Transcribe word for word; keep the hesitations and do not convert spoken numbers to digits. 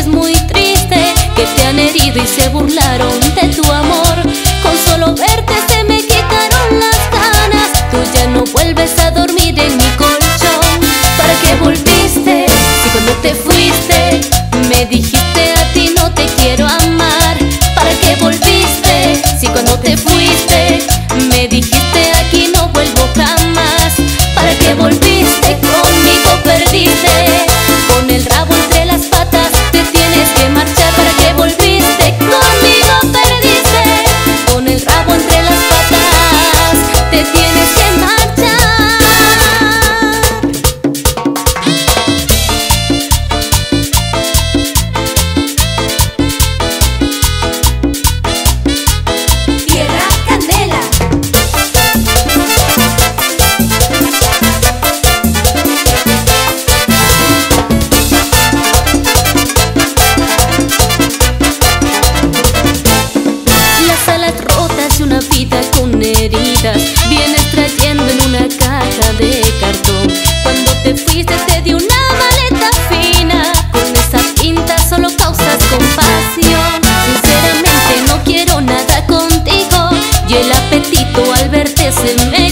sientes muy triste, que te han herido y se burlaron de tu amor. Con solo verte se me quitaron las ganas, tú ya no vuelves a dormir en mi colchón. ¿Para qué volviste? Si cuando te fuiste me dijiste a ti no te quiero amar. ¿Para qué volviste? Si cuando te fuiste me dijiste aquí no vuelvo jamás. ¿Para qué volviste? Conmigo perdiste. Con el rabo entre las patas te tienes que marchar. ¿Para qué volviste? Conmigo perdiste. Con el rabo entre las patas te tienes que marchar. Tierra Candela. Las alas rotas y una vida con heridas vienes trayendo en una caja de cartón. Cuando te fuiste te di una maleta fina, con esa pinta solo causas compasión. Sinceramente no quiero nada contigo y el apetito al verte se me